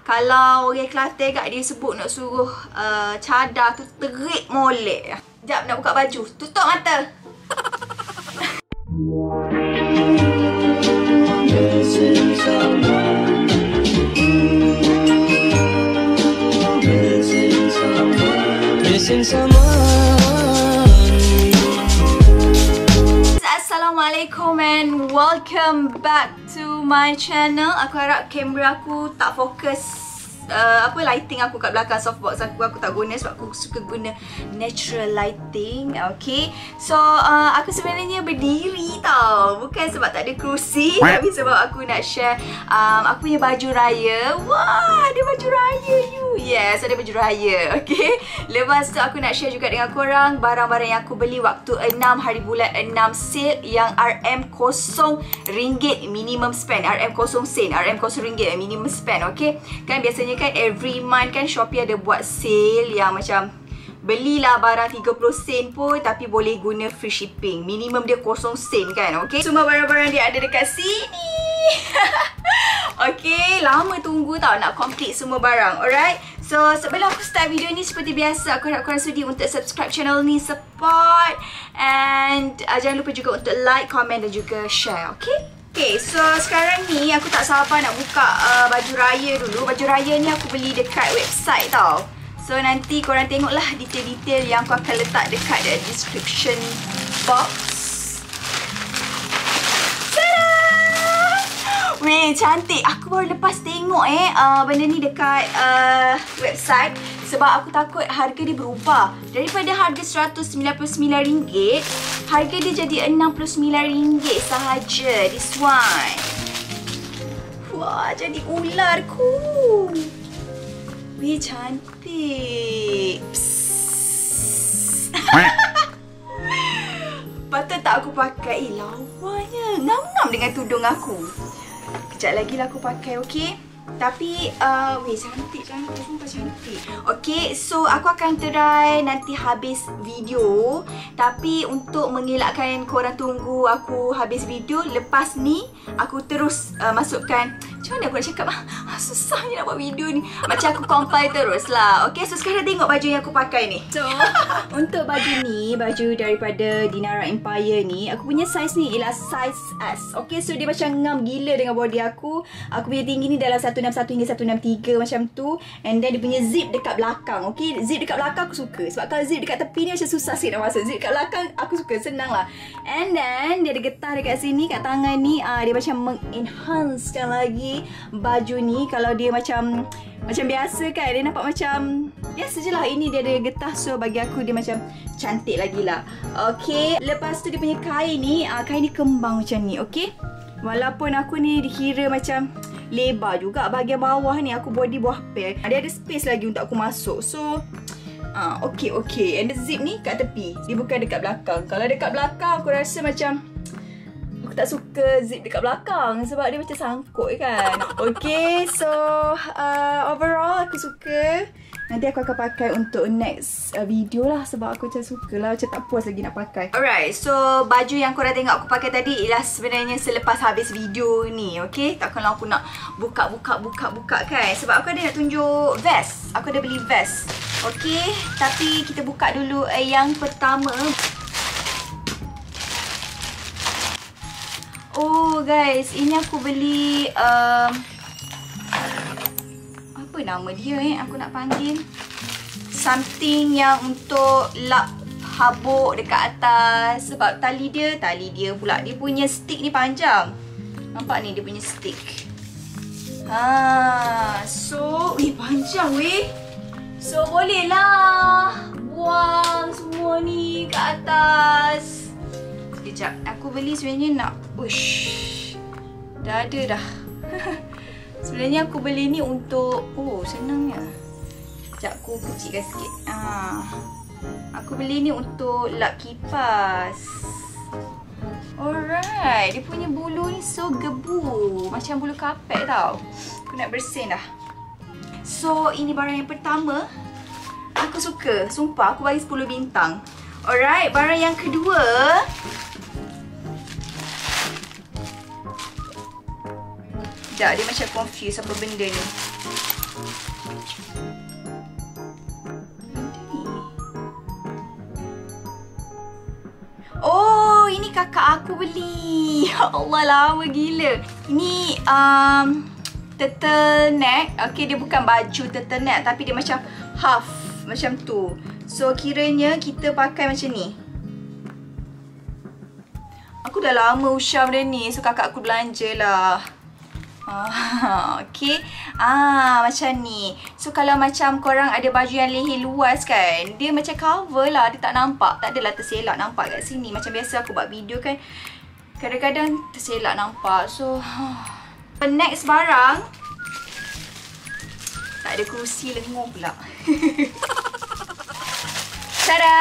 Kalau orang Kelantan kat dia sebut nak suruh cadar tu terik molek. Sekejap nak buka baju. Tutup mata. Assalamualaikum and welcome back to my channel. Aku harap kamera aku tak fokus lighting aku kat belakang softbox aku tak guna sebab aku suka guna natural lighting. Okay, so aku sebenarnya berdiri tau, bukan sebab tak ada kerusi tapi sebab aku nak share aku punya baju raya. Wah, ada baju raya you. Yes, ada baju raya. Okay, lepas tu aku nak share juga dengan korang barang-barang yang aku beli waktu 6 hari bulan 6 sale yang RM0 minimum spend, RM0 sen, RM0 minimum spend. Okay, kan biasanya kan every month kan Shopee ada buat sale yang macam belilah barang 30 sen pun tapi boleh guna free shipping. Minimum dia 0 sen kan. Okay, semua barang-barang dia ada dekat sini. Okay, lama tunggu tau nak complete semua barang. Alright, so sebelum aku start video ni, seperti biasa aku harap korang sudi untuk subscribe channel ni, support, and jangan lupa juga untuk like, comment dan juga share. Okay, so sekarang ni aku tak sabar nak buka baju raya dulu. Baju raya ni aku beli dekat website tau. So nanti korang tengoklah detail-detail yang aku akan letak dekat description box. Weh, cantik. Aku baru lepas tengok benda ni dekat website sebab aku takut harga dia berubah. Daripada harga RM199, harga dia jadi RM69 sahaja. This one. Wah, jadi ularku. Weh, cantik. Patut tak aku pakai? Lawanya. Ngam-ngam dengan tudung aku. Sekejap lagi lah aku pakai, okay? Tapi, weh, cantik, sumpah cantik. Okay, so aku akan try nanti habis video. Tapi untuk mengelakkan korang tunggu aku habis video, lepas ni aku terus masukkan. Macam mana aku nak cakap? Susahnya nak buat video ni. Macam aku compile terus lah. Okay, so sekarang tengok baju yang aku pakai ni. So, untuk baju ni, baju daripada Dinara Empire ni, aku punya size ni ialah size S. Okay, so dia macam ngam gila dengan body aku. Aku punya tinggi ni dalam 161 hingga 163 macam tu. And then dia punya zip dekat belakang. Okay, zip dekat belakang aku suka. Sebab kalau zip dekat tepi ni macam susah sikit nak masuk. Zip dekat belakang aku suka, senang lah. And then dia ada getah dekat sini, kat tangan ni. Dia macam mengenhancekan lagi baju ni. Kalau dia macam biasa kan, dia nampak macam biasa je lah. Ini dia ada getah, so bagi aku dia macam cantik lagi lah. Okay, lepas tu dia punya kain ni, kain ni kembang macam ni. Okay, walaupun aku ni dikira macam lebar juga, bahagian bawah ni aku body buah pair, dia ada space lagi untuk aku masuk. So okay. And the zip ni kat tepi, dia bukan dekat belakang. Kalau dekat belakang aku rasa macam aku tak suka zip dekat belakang sebab dia macam sangkut kan. Okay, so overall aku suka. Nanti aku akan pakai untuk next video lah sebab aku macam suka lah, macam tak puas lagi nak pakai. Alright, so baju yang korang tengok aku pakai tadi ialah sebenarnya selepas habis video ni. Okay, takkanlah aku nak buka kan, sebab aku ada nak tunjuk vest. Aku ada beli vest. Okay, tapi kita buka dulu yang pertama. Oh guys, ini aku beli apa nama dia aku nak panggil, something yang untuk lap habuk dekat atas. Sebab tali dia pula, dia punya stick ni panjang. Nampak ni dia punya stick. So panjang weh. So boleh lah buang semua ni ke atas. Sekejap, aku beli sebenarnya nak dah ada dah. Sebenarnya aku beli ni untuk senangnya. Sekejap aku kecilkan sikit. Aku beli ni untuk lap kipas. Alright, dia punya bulu ni so gebu, macam bulu kapet tau. Aku nak bersin dah. So ini barang yang pertama. Aku suka, sumpah aku bagi 10 bintang. Alright, barang yang kedua. Dia macam confused apa benda ni. Oh, ini kakak aku beli. Ya Allah, lama gila. Ini turtleneck. Okay, dia bukan baju turtleneck tapi dia macam half. Macam tu. So, kiranya kita pakai macam ni. Aku dah lama usah benda ni. So, kakak aku belanja lah. Okay. Macam ni. So, kalau macam korang ada baju yang leher luas kan, dia macam cover lah. Dia tak nampak. Tak adalah terselak nampak kat sini. Macam biasa aku buat video kan, kadang-kadang terselak nampak. So, next barang. Tak ada kerusi, lenguh pula. Tada!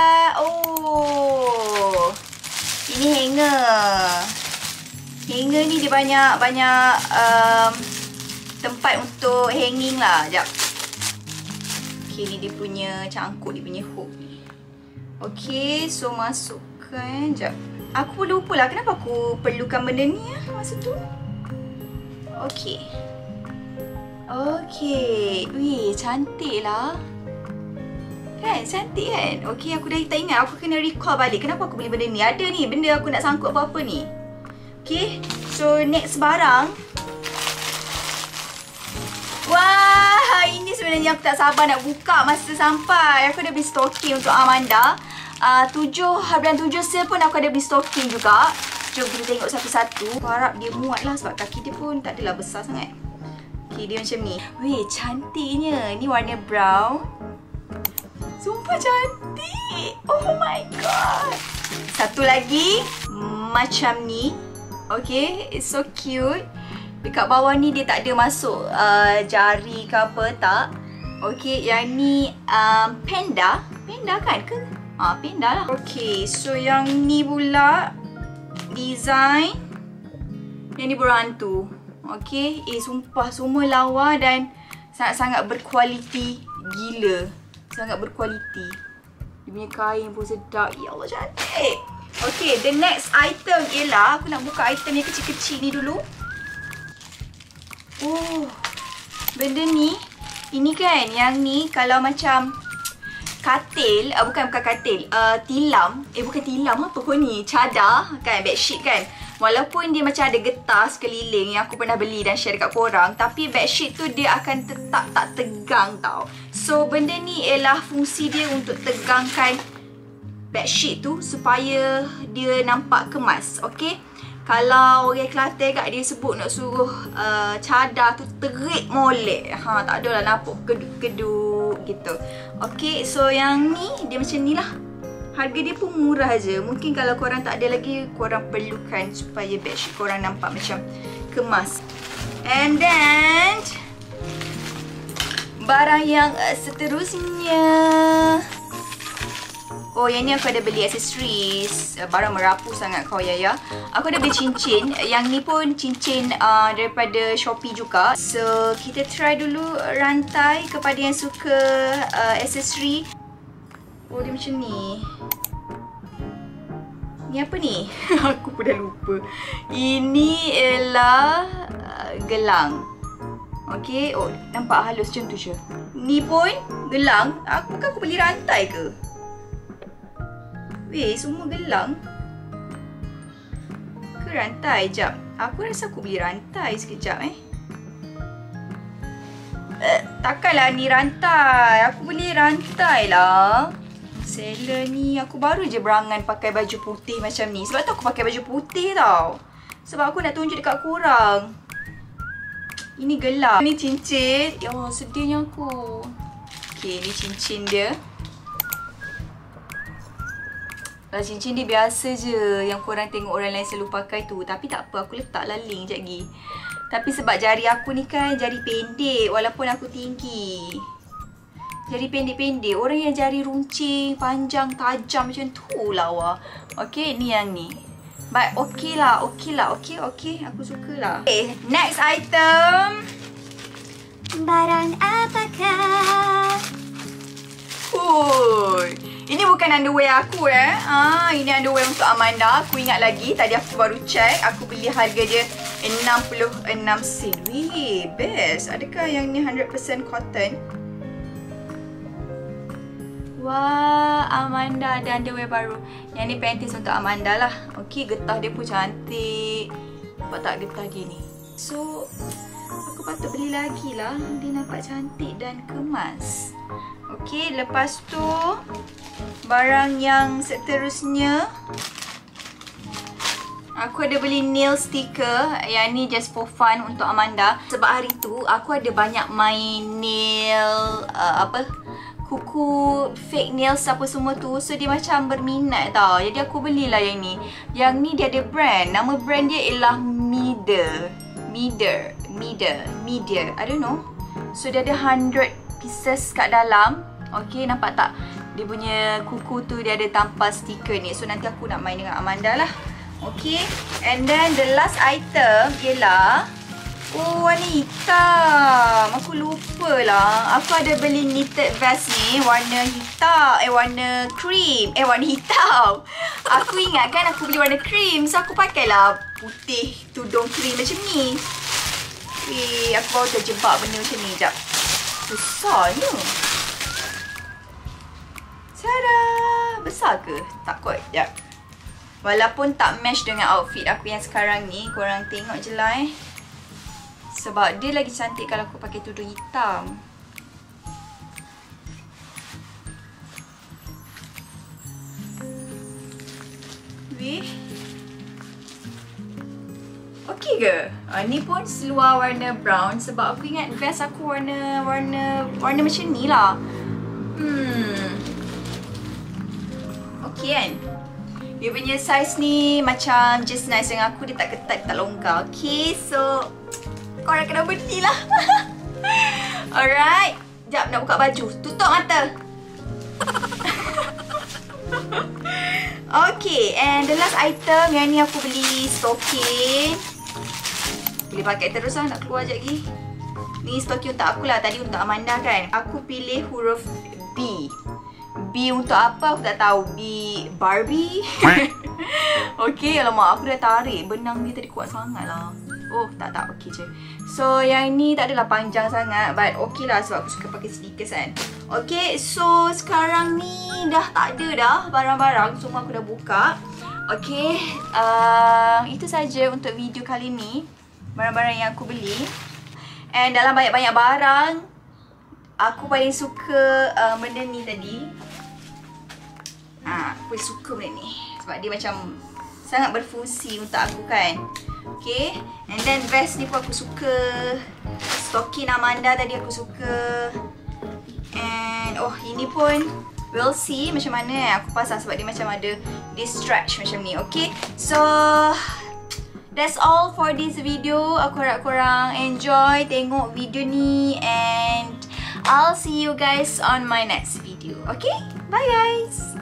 Oh! Ini hanger. Hanger ni dia banyak tempat untuk hanging lah. Sekejap. Okay, ni dia punya cangkuk, dia punya hook ni. Okay, so masukkan. Sekejap. Aku lupa lah kenapa aku perlukan benda ni masa tu. Okay. Okay. Wih, cantik lah. Kan? Cantik kan? Okay, aku dah tak ingat. Aku kena recall balik. Kenapa aku beli benda ni? Ada ni. Benda aku nak sangkut apa-apa ni. Okay. So, next barang. Wah, ini sebenarnya aku tak sabar nak buka masa sampai. Aku dah beli stocking untuk Amanda. 7 sale pun aku ada beli stocking juga. Jom kita tengok satu-satu. Aku harap dia muat lah sebab kaki dia pun tak adalah besar sangat. Okay, dia macam ni. Weh, cantiknya. Ni warna brown. Sumpah cantik. Oh my god. Satu lagi. Macam ni. Okay, it's so cute. Dekat bawah ni dia tak ada masuk jari ke apa, tak. Okay, yang ni panda. Panda kan ke? Panda lah. Okay, so yang ni pula design. Yang ni berhantu. Okay, sumpah semua lawa dan sangat-sangat berkualiti gila. Sangat berkualiti. Dia punya kain pun sedap. Ya Allah, cantik. Okay, the next item ialah aku nak buka item yang kecil-kecil ni dulu. Oh, benda ni. Ini kan, yang ni kalau macam katil, bukan katil, tilam. Bukan tilam, apa pun ni? Cadar kan, bedsheet kan. Walaupun dia macam ada getah sekeliling yang aku pernah beli dan share dekat korang, tapi bedsheet tu dia akan tetap tak tegang tau. So, benda ni ialah fungsi dia untuk tegangkan bedsheet tu supaya dia nampak kemas. Okay? Kalau orang Kelantan kat dia sebut nak suruh cadar tu terik molek. Tak adalah nampak keduk-keduk gitu. Okay, so yang ni dia macam ni lah. Harga dia pun murah je. Mungkin kalau korang tak ada lagi, korang perlukan supaya bedsheet korang nampak macam kemas. And then barang yang seterusnya. Oh, yang ni aku ada beli accessories. Barang merapu sangat kau, Yaya. Aku ada beli cincin. Yang ni pun cincin daripada Shopee juga. So, kita try dulu rantai kepada yang suka aksesori. Oh, dia macam ni. Ni apa ni? Aku pun dah lupa. Ini ialah gelang. Okay. Oh, nampak halus macam tu je. Ni pun gelang. Bukan aku beli rantai ke? Weh, semua gelang. Ke rantai? Sekejap. Aku rasa aku beli rantai sekejap takkanlah ni rantai. Aku beli rantai lah. Seller ni, aku baru je berangan pakai baju putih macam ni. Sebab tu aku pakai baju putih tau. Sebab aku nak tunjuk dekat korang. Ini gelang. Ini cincin. Ya Allah, sedihnya aku. Okay, ni cincin dia. Cincin dia biasa je yang korang tengok orang lain selalu pakai tu. Tapi tak apa, aku letaklah link sekejap lagi. Tapi sebab jari aku ni kan jari pendek walaupun aku tinggi. Jari pendek-pendek. Orang yang jari runcing, panjang, tajam macam tu lawa. Okay, ni yang ni. But okay lah. Okay. Aku suka lah. Okay, next item. Barang apakah? Ini bukan underwear aku Ini underwear untuk Amanda. Aku ingat lagi, tadi aku baru check. Aku beli harga dia 66 sen. Wih, best. Adakah yang ni 100% cotton? Wah, Amanda ada underwear baru. Yang ni panties untuk Amanda lah. Okey, getah dia pun cantik. Nampak tak getah gini? So, aku patut beli lagi lah. Dia nampak cantik dan kemas. Okey, lepas tu barang yang seterusnya, aku ada beli nail sticker. Yang ni just for fun untuk Amanda. Sebab hari tu aku ada banyak main nail kuku fake nails apa semua tu. So dia macam berminat tau. Jadi aku belilah yang ni. Yang ni dia ada brand. Nama brand dia ialah Mider. I don't know. So dia ada 100 pieces kat dalam. Okay, nampak tak? Dia punya kuku tu dia ada tampal stiker ni. So nanti aku nak main dengan Amanda lah. Okay. And then the last item ialah warna hitam. Aku lupa lah. Aku ada beli knitted vest ni warna hitam. Warna cream. Warna hitam. Aku ingat kan aku beli warna cream. So aku pakailah putih tudung cream macam ni. Weh, aku baru terjebak benda macam ni. Sekejap. Susahnya. Tada! Besar ke? Tak kot. Sekejap. Walaupun tak match dengan outfit aku yang sekarang ni. Korang tengok je lah sebab dia lagi cantik kalau aku pakai tudung hitam. Weh. Okey ke? Ni pun seluar warna brown sebab aku ingat vest aku warna macam ni lah. Okey kan? Dia punya size ni macam just nice dengan aku. Dia tak ketat, tak longgar. Okay, so korang kena belilah. Alright. Sekejap nak buka baju. Tutup mata. Okay, and the last item yang ni aku beli stocking. Boleh pakai terus lah, nak keluar sekejap lagi. Ni stocking untuk aku lah, tadi untuk Amanda kan. Aku pilih huruf B. B untuk apa aku tak tahu. B Barbie. Okay, alamak aku dah tarik. Benang dia tadi kuat sangat lah. Oh, tak. Okey je. So, yang ni tak adalah panjang sangat. But okey lah sebab aku suka pakai sneakers kan. Okay, so sekarang ni dah tak ada dah barang-barang. Semua aku dah buka. Okay, itu saja untuk video kali ni. Barang-barang yang aku beli. And dalam banyak-banyak barang, aku paling suka benda ni tadi. Aku suka benda ni. Sebab dia macam sangat berfungsi untuk aku kan. Okay, and then vest ni pun aku suka. Stocking Amanda tadi aku suka. And ini pun we'll see macam mana aku pasang sebab dia macam ada this stretch macam ni. Okay, so that's all for this video. Aku harap korang enjoy tengok video ni. And I'll see you guys on my next video. Okay, bye guys.